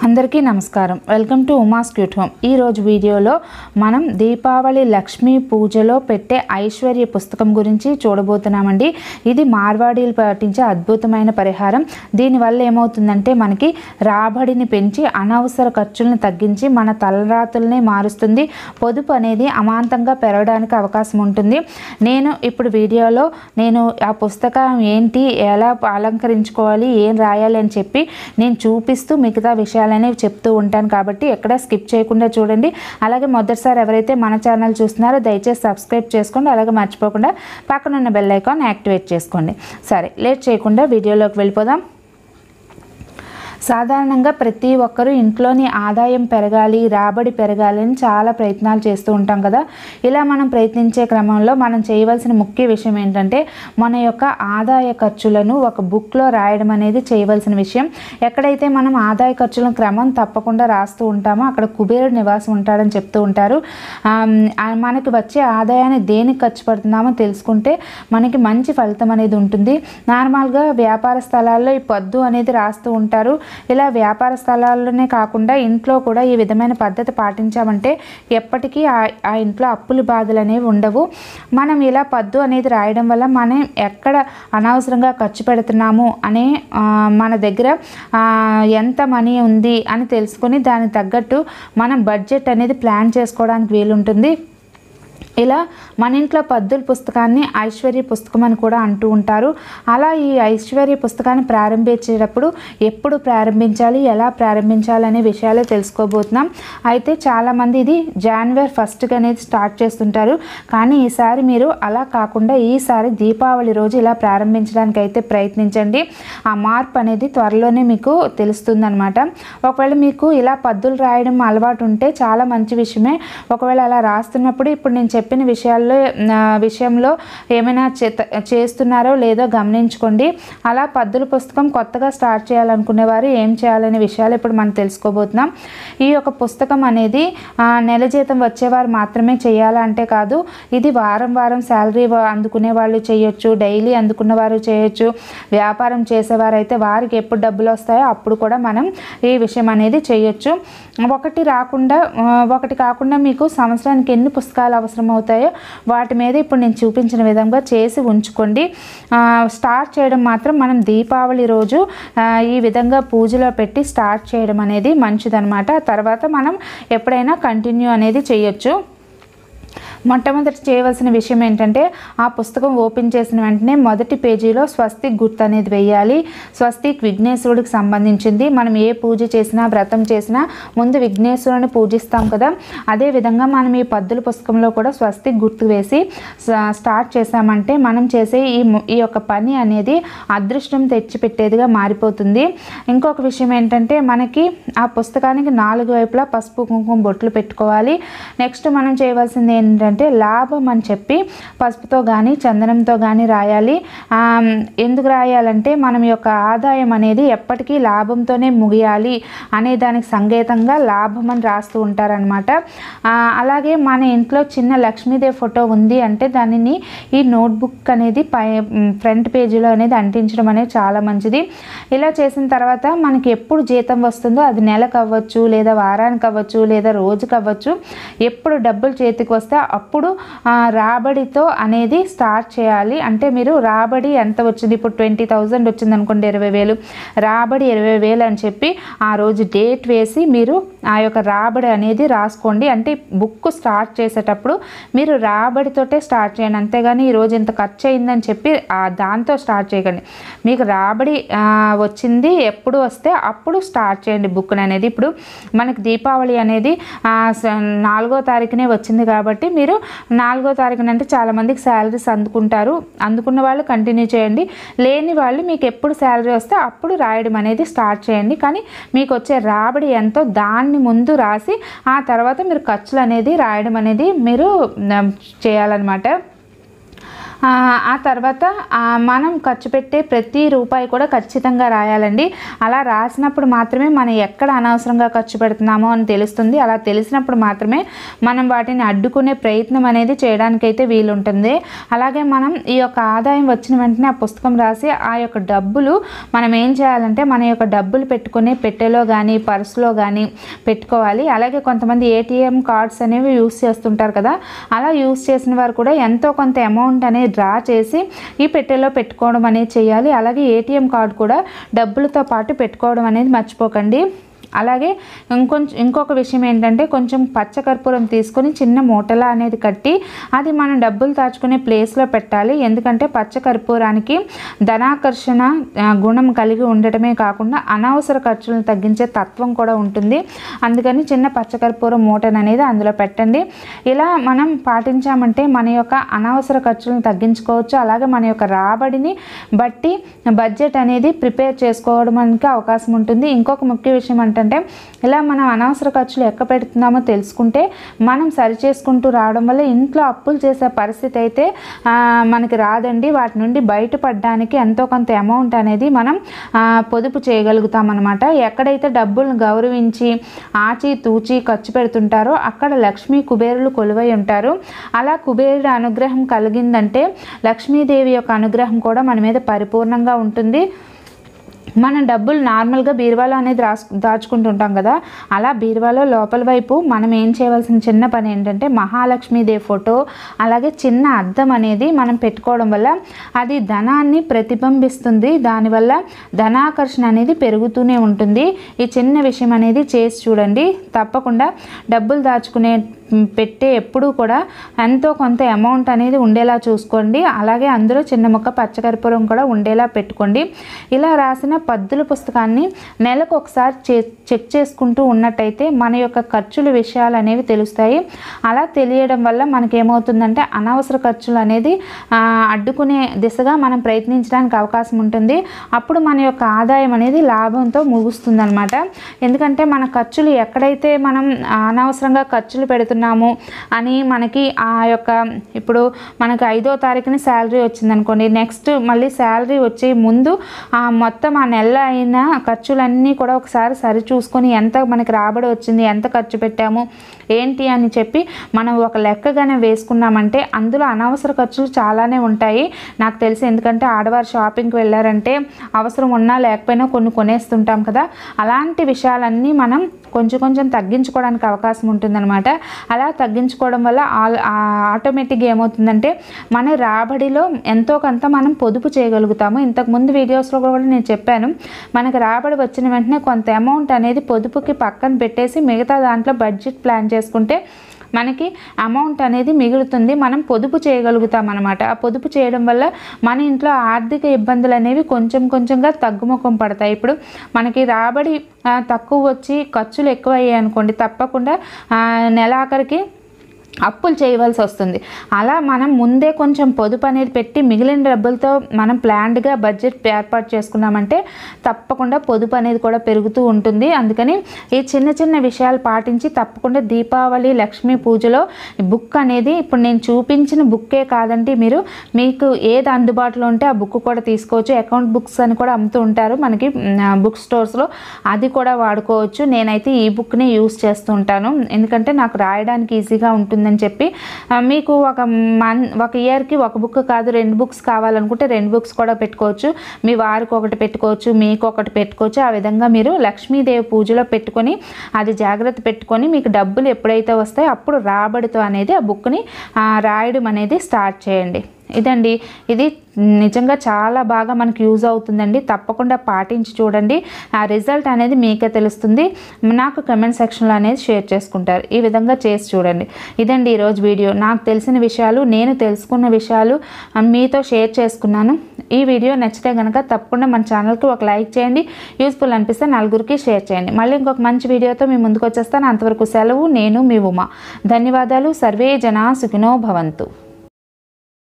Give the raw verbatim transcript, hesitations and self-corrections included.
అందరికీ నమస్కారం. Welcome to Uma's cute home. ఈరోజు వీడియోలో మనం దీపావళి లక్ష్మీ పూజలో పెట్టే ఐశ్వర్య పుస్తకం గురించి చూడబోతున్నామండి. ఇది మార్వాడీలు పాటించే అద్భుతమైన పరిహారం. దీనివల్ల ఏమవుతుందంటే మనకి రాబడిని పెంచి అనవసర ఖర్చులను తగ్గించి మన తలరాతుల్ని మారుస్తుంది. పొదుపు అనేది అమాంతంగా పెరగడానికి అవకాశం ఉంటుంది. నేను ఇప్పుడు వీడియోలో నేను ఆ పుస్తకం ఏంటి, ఎలా అలంకరించుకోవాలి, ఏం రాయాలి అని చెప్పి నేను చూపిస్తూ మిగతా విషయాలు అనేవి చెప్తూ ఉంటాను. కాబట్టి ఎక్కడ స్కిప్ చేయకుండా చూడండి. అలాగే మొదటిసారి ఎవరైతే మన ఛానల్ చూస్తున్నారో దయచేసి సబ్స్క్రైబ్ చేసుకోండి. అలాగే మర్చిపోకుండా పక్కన ఉన్న బెల్ ఐకాన్ యాక్టివేట్ చేసుకోండి. సరే, లేట్ చేయకుండా వీడియోలోకి వెళ్ళిపోదాం. సాధారణంగా ప్రతి ఒక్కరూ ఇంట్లోని ఆదాయం పెరగాలి, రాబడి పెరగాలి అని చాలా ప్రయత్నాలు చేస్తూ ఉంటాం కదా. ఇలా మనం ప్రయత్నించే క్రమంలో మనం చేయవలసిన ముఖ్య విషయం ఏంటంటే మన యొక్క ఆదాయ ఖర్చులను ఒక బుక్లో రాయడం అనేది చేయవలసిన విషయం. ఎక్కడైతే మనం ఆదాయ ఖర్చులను క్రమం తప్పకుండా రాస్తూ ఉంటామో అక్కడ కుబేరుడు నివాసం ఉంటాడని చెప్తూ ఉంటారు. మనకి వచ్చే ఆదాయాన్ని దేనికి ఖర్చు పెడుతున్నామో తెలుసుకుంటే మనకి మంచి ఫలితం అనేది ఉంటుంది. నార్మల్గా వ్యాపార స్థలాల్లో ఈ పద్దు అనేది రాస్తూ ఉంటారు. ఇలా వ్యాపార స్థలాల్లోనే కాకుండా ఇంట్లో కూడా ఈ విధమైన పద్ధతి పాటించామంటే ఎప్పటికీ ఆ ఇంట్లో అప్పుల బాధలు అనేవి ఉండవు. మనం ఇలా పద్దు అనేది రాయడం వల్ల మనం ఎక్కడ అనవసరంగా ఖర్చు పెడుతున్నాము అనే మన దగ్గర ఎంత మనీ ఉంది అని తెలుసుకొని దానికి తగ్గట్టు మనం బడ్జెట్ అనేది ప్లాన్ చేసుకోవడానికి వీలుంటుంది. ఇలా మన ఇంట్లో పద్దుల పుస్తకాన్ని ఐశ్వర్య పుస్తకం అని కూడా అంటూ ఉంటారు. అలా ఈ ఐశ్వర్య పుస్తకాన్ని ప్రారంభించేటప్పుడు ఎప్పుడు ప్రారంభించాలి, ఎలా ప్రారంభించాలి అనే విషయాలు తెలుసుకోబోతున్నాం. అయితే చాలామంది ఇది జనవరి ఫస్ట్కి అనేది స్టార్ట్ చేస్తుంటారు. కానీ ఈసారి మీరు అలా కాకుండా ఈసారి దీపావళి రోజు ఇలా ప్రారంభించడానికి అయితే ప్రయత్నించండి. ఆ మార్పు అనేది త్వరలోనే మీకు తెలుస్తుంది అనమాట. ఒకవేళ మీకు ఇలా పద్దులు రాయడం అలవాటు ఉంటే చాలా మంచి విషయమే. ఒకవేళ అలా రాస్తున్నప్పుడు ఇప్పుడు నేను చెప్పిన విషయాల్లో విషయంలో ఏమైనా చేస్తున్నారో లేదో గమనించుకోండి. అలా పద్దుల పుస్తకం కొత్తగా స్టార్ట్ చేయాలనుకునేవారు ఏం చేయాలనే విషయాలు ఇప్పుడు మనం తెలుసుకోబోతున్నాం. ఈ యొక్క పుస్తకం అనేది నెల జీతం వచ్చేవారు మాత్రమే చేయాలంటే కాదు. ఇది వారం వారం శాలరీ అందుకునే వాళ్ళు చేయొచ్చు, డైలీ అందుకున్న వారు చేయొచ్చు. వ్యాపారం చేసేవారు అయితే వారికి ఎప్పుడు డబ్బులు వస్తాయో అప్పుడు కూడా మనం ఈ విషయం అనేది చేయొచ్చు. ఒకటి రాకుండా ఒకటి కాకుండా మీకు సంవత్సరానికి ఎన్ని పుస్తకాలు అవసరం అవుతాయో వాటి మీద ఇప్పుడు నేను చూపించిన విధంగా చేసి ఉంచుకోండి. స్టార్ట్ చేయడం మాత్రం మనం దీపావళి రోజు ఈ విధంగా పూజలో పెట్టి స్టార్ట్ చేయడం అనేది మంచిదన్నమాట. తర్వాత మనం ఎప్పుడైనా కంటిన్యూ అనేది చేయొచ్చు. మొట్టమొదటి చేయవలసిన విషయం ఏంటంటే ఆ పుస్తకం ఓపెన్ చేసిన వెంటనే మొదటి పేజీలో స్వస్తిక్ గుర్తు అనేది వేయాలి. స్వస్తిక్ విఘ్నేశ్వరుడికి సంబంధించింది. మనం ఏ పూజ చేసినా వ్రతం చేసినా ముందు విఘ్నేశ్వరుని పూజిస్తాం కదా. అదేవిధంగా మనం ఈ పద్దుల పుస్తకంలో కూడా స్వస్తిక్ గుర్తు వేసి స్టార్ట్ చేసామంటే మనం చేసే ఈ ఈ యొక్క పని అనేది అదృష్టం తెచ్చిపెట్టేదిగా మారిపోతుంది. ఇంకొక విషయం ఏంటంటే మనకి ఆ పుస్తకానికి నాలుగు వైపులా పసుపు కుంకుమ బొట్లు పెట్టుకోవాలి. నెక్స్ట్ మనం చేయవలసింది ఏంటంటే లాభం అని చెప్పి పసుపుతో కానీ చందనంతో కానీ రాయాలి. ఎందుకు రాయాలంటే మనం యొక్క ఆదాయం అనేది ఎప్పటికీ లాభంతోనే ముగియాలి అనే దానికి సంకేతంగా లాభం అని రాస్తూ ఉంటారనమాట. అలాగే మన ఇంట్లో చిన్న లక్ష్మీదేవి ఫోటో ఉంది అంటే దానిని ఈ నోట్బుక్ అనేది పై ఫ్రంట్ పేజీలో అనేది అంటించడం అనేది చాలా మంచిది. ఇలా చేసిన తర్వాత మనకి ఎప్పుడు జీతం వస్తుందో అది నెలకు అవ్వచ్చు, లేదా వారానికి అవ్వచ్చు, లేదా రోజుకి అవ్వచ్చు, ఎప్పుడు డబ్బులు చేతికి వస్తే అప్పుడు రాబడితో అనేది స్టార్ట్ చేయాలి. అంటే మీరు రాబడి ఎంత వచ్చింది, ఇప్పుడు ట్వంటీ థౌజండ్ వచ్చింది అనుకోండి, ఇరవై వేలు రాబడి ఇరవై వేలు అని చెప్పి ఆ రోజు డేట్ వేసి మీరు ఆ యొక్క రాబడి అనేది రాసుకోండి. అంటే బుక్ స్టార్ట్ చేసేటప్పుడు మీరు రాబడితోటే స్టార్ట్ చేయండి. అంతేగాని ఈరోజు ఇంత ఖర్చు అయిందని చెప్పి దాంతో స్టార్ట్ చేయకండి. మీకు రాబడి వచ్చింది ఎప్పుడు వస్తే అప్పుడు స్టార్ట్ చేయండి బుక్ అనేది. ఇప్పుడు మనకి దీపావళి అనేది నాలుగో తారీఖునే వచ్చింది కాబట్టి మీరు నాలుగో తారీఖున అంటే చాలామందికి శాలరీస్ అందుకుంటారు. అందుకున్న వాళ్ళు కంటిన్యూ చేయండి. లేని వాళ్ళు మీకు ఎప్పుడు శాలరీ వస్తే అప్పుడు రాయడం అనేది స్టార్ట్ చేయండి. కానీ మీకు వచ్చే రాబడి ఎంతో దాన్ని ముందు రాసి ఆ తర్వాత మీరు ఖర్చులు అనేది రాయడం అనేది మీరు చేయాలన్నమాట. ఆ తర్వాత మనం ఖర్చు పెట్టే ప్రతి రూపాయి కూడా ఖచ్చితంగా రాయాలండి. అలా రాసినప్పుడు మాత్రమే మనం ఎక్కడ అనవసరంగా ఖర్చు పెడుతున్నామో అని తెలుస్తుంది. అలా తెలిసినప్పుడు మాత్రమే మనం వాటిని అడ్డుకునే ప్రయత్నం అనేది చేయడానికైతే వీలుంటుంది. అలాగే మనం ఈ యొక్క ఆదాయం వచ్చిన వెంటనే ఆ పుస్తకం రాసి ఆ యొక్క డబ్బులు మనం ఏం చేయాలంటే మన యొక్క డబ్బులు పెట్టుకునే పెట్టెలో కానీ పర్సులో కానీ పెట్టుకోవాలి. అలాగే కొంతమంది ఏటీఎం కార్డ్స్ అనేవి యూస్ చేస్తుంటారు కదా, అలా యూస్ చేసిన వారు కూడా ఎంతో కొంత అమౌంట్ అనేది డ్రా చేసి ఈ పెట్టెలో పెట్టుకోవడం అనేది చేయాలి. అలాగే ఏటీఎం కార్డు కూడా డబ్బులతో పాటు పెట్టుకోవడం అనేది మర్చిపోకండి. అలాగే ఇంకొంచెం ఇంకొక విషయం ఏంటంటే కొంచెం పచ్చకర్పూరం తీసుకొని చిన్న మూటలా అనేది కట్టి అది మనం డబ్బులు దాచుకునే ప్లేస్లో పెట్టాలి. ఎందుకంటే పచ్చకర్పూరానికి ధనాకర్షణ గుణం కలిగి ఉండటమే కాకుండా అనవసర ఖర్చులను తగ్గించే తత్వం కూడా ఉంటుంది. అందుకని చిన్న పచ్చకర్పూరం మూటను అనేది అందులో పెట్టండి. ఇలా మనం పాటించామంటే మన యొక్క అనవసర ఖర్చులను తగ్గించుకోవచ్చు. అలాగే మన యొక్క రాబడిని బట్టి బడ్జెట్ అనేది ప్రిపేర్ చేసుకోవడానికి అవకాశం ఉంటుంది. ఇంకొక ముఖ్య విషయం అంటే అంటే ఇలా మనం అనవసర ఖర్చులు ఎక్క పెడుతున్నామో తెలుసుకుంటే మనం సరి చేసుకుంటూ రావడం వల్ల ఇంట్లో అప్పులు చేసే పరిస్థితి అయితే మనకి రాదండి. వాటి నుండి బయటపడడానికి ఎంతో కొంత అమౌంట్ అనేది మనం పొదుపు చేయగలుగుతాం అన్నమాట. ఎక్కడైతే డబ్బులను గౌరవించి ఆచి తూచి ఖర్చు పెడుతుంటారో అక్కడ లక్ష్మీ కుబేరులు కొలువై ఉంటారు. అలా కుబేరుడి అనుగ్రహం కలిగిందంటే లక్ష్మీదేవి యొక్క అనుగ్రహం కూడా మన మీద పరిపూర్ణంగా ఉంటుంది. మనం డబ్బులు నార్మల్గా బీరువాలో అనేది రాసు దాచుకుంటుంటాం కదా, అలా బీరువాలో లోపల వైపు మనం ఏం చేయవలసిన చిన్న పని ఏంటంటే మహాలక్ష్మీదేవి ఫోటో అలాగే చిన్న అద్దం అనేది మనం పెట్టుకోవడం వల్ల అది ధనాన్ని ప్రతిబింబిస్తుంది. దానివల్ల ధనాకర్షణ అనేది పెరుగుతూనే ఉంటుంది. ఈ చిన్న విషయం అనేది చేసి చూడండి. తప్పకుండా డబ్బులు దాచుకునే పెట్టే ఎప్పుడూ కూడా ఎంతో కొంత అమౌంట్ అనేది ఉండేలా చూసుకోండి. అలాగే అందులో చిన్న ముక్క పచ్చకర్పూరం కూడా ఉండేలా పెట్టుకోండి. ఇలా రాసిన పద్దుల పుస్తకాన్ని నెలకు ఒకసారి చెక్ చేసుకుంటూ ఉన్నట్టయితే మన యొక్క ఖర్చుల విషయాలు అనేవి తెలుస్తాయి. అలా తెలియడం వల్ల మనకి ఏమవుతుందంటే అనవసర ఖర్చులు అనేది అడ్డుకునే దిశగా మనం ప్రయత్నించడానికి అవకాశం ఉంటుంది. అప్పుడు మన యొక్క ఆదాయం అనేది లాభంతో ముగుస్తుంది అనమాట. ఎందుకంటే మన ఖర్చులు ఎక్కడైతే మనం అనవసరంగా ఖర్చులు పెడుతున్నామో అని మనకి ఆ యొక్క ఇప్పుడు మనకి ఐదో తారీఖుని శాలరీ వచ్చిందనుకోండి, నెక్స్ట్ మళ్ళీ శాలరీ వచ్చే ముందు ఆ మొత్తం ఆ నెల అయిన ఖర్చులన్నీ కూడా ఒకసారి సరి చూసుకొని ఎంత మనకి రాబడి వచ్చింది, ఎంత ఖర్చు పెట్టాము ఏంటి అని చెప్పి మనం ఒక లెక్కగానే వేసుకున్నామంటే అందులో అనవసర ఖర్చులు చాలానే ఉంటాయి నాకు తెలిసి. ఎందుకంటే ఆడవారు షాపింగ్కి వెళ్ళారంటే అవసరం ఉన్నా లేకపోయినా కొన్ని కొనేస్తుంటాం కదా, అలాంటి విషయాలన్నీ మనం కొంచెం కొంచెం తగ్గించుకోవడానికి అవకాశం ఉంటుందన్నమాట. అలా తగ్గించుకోవడం వల్ల ఆటోమేటిక్గా ఏమవుతుందంటే మన రాబడిలో ఎంతో కొంత మనం పొదుపు చేయగలుగుతాము. ఇంతకుముందు వీడియోస్లో కూడా నేను చెప్పాను, మనకు రాబడి వచ్చిన వెంటనే కొంత అమౌంట్ అనేది పొదుపుకి పక్కన పెట్టేసి మిగతా దాంట్లో బడ్జెట్ ప్లాన్ చేసుకుంటే మనకి అమౌంట్ అనేది మిగులుతుంది. మనం పొదుపు చేయగలుగుతాం అన్నమాట. ఆ పొదుపు చేయడం వల్ల మన ఇంట్లో ఆర్థిక ఇబ్బందులు అనేవి కొంచెం కొంచెంగా తగ్గుముఖం పడతాయి. ఇప్పుడు మనకి రాబడి తక్కువ వచ్చి ఖర్చులు ఎక్కువ అయ్యాయి అనుకోండి, తప్పకుండా నెలాఖరికి అప్పులు చేయవలసి వస్తుంది. అలా మనం ముందే కొంచెం పొదుపు అనేది పెట్టి మిగిలిన డబ్బులతో మనం ప్లాన్డ్గా బడ్జెట్ ఏర్పాటు చేసుకున్నామంటే తప్పకుండా పొదుపు అనేది కూడా పెరుగుతూ ఉంటుంది. అందుకని ఈ చిన్న చిన్న విషయాలు పాటించి తప్పకుండా దీపావళి లక్ష్మీ పూజలో బుక్ అనేది ఇప్పుడు నేను చూపించిన బుక్కే కాదండి, మీరు మీకు ఏది అందుబాటులో ఉంటే ఆ బుక్ కూడా తీసుకోవచ్చు. అకౌంట్ బుక్స్ అని కూడా అమ్ముతూ ఉంటారు మనకి బుక్ స్టోర్స్లో, అది కూడా వాడుకోవచ్చు. నేనైతే ఈ బుక్ని యూస్ చేస్తూ ఉంటాను ఎందుకంటే నాకు రాయడానికి ఈజీగా ఉంటుంది అని చెప్పి. మీకు ఒక మన్ ఒక ఇయర్కి ఒక బుక్ కాదు రెండు బుక్స్ కావాలనుకుంటే రెండు బుక్స్ కూడా పెట్టుకోవచ్చు. మీ వారికి ఒకటి పెట్టుకోవచ్చు, మీకు ఒకటి పెట్టుకోవచ్చు. ఆ విధంగా మీరు లక్ష్మీదేవి పూజలో పెట్టుకొని అది జాగ్రత్త పెట్టుకొని మీకు డబ్బులు ఎప్పుడైతే వస్తాయో అప్పుడు రాబడితో అనేది ఆ బుక్ని రాయడం అనేది స్టార్ట్ చేయండి. ఇదండి, ఇది నిజంగా చాలా బాగా మనకు యూజ్ అవుతుందండి. తప్పకుండా పాటించి చూడండి, ఆ రిజల్ట్ అనేది మీకే తెలుస్తుంది. నాకు కమెంట్ సెక్షన్లో అనేది షేర్ చేసుకుంటారు. ఈ విధంగా చేసి చూడండి. ఇదండి ఈరోజు వీడియో. నాకు తెలిసిన విషయాలు, నేను తెలుసుకున్న విషయాలు మీతో షేర్ చేసుకున్నాను. ఈ వీడియో నచ్చితే కనుక తప్పకుండా మన ఛానల్కి ఒక లైక్ చేయండి. యూస్ఫుల్ అనిపిస్తే నలుగురికి షేర్ చేయండి. మళ్ళీ ఇంకొక మంచి వీడియోతో మీ ముందుకు వచ్చేస్తాను. అంతవరకు సెలవు. నేను మీ ఉమా. ధన్యవాదాలు. సర్వే జనా సుఖినో భవంతు.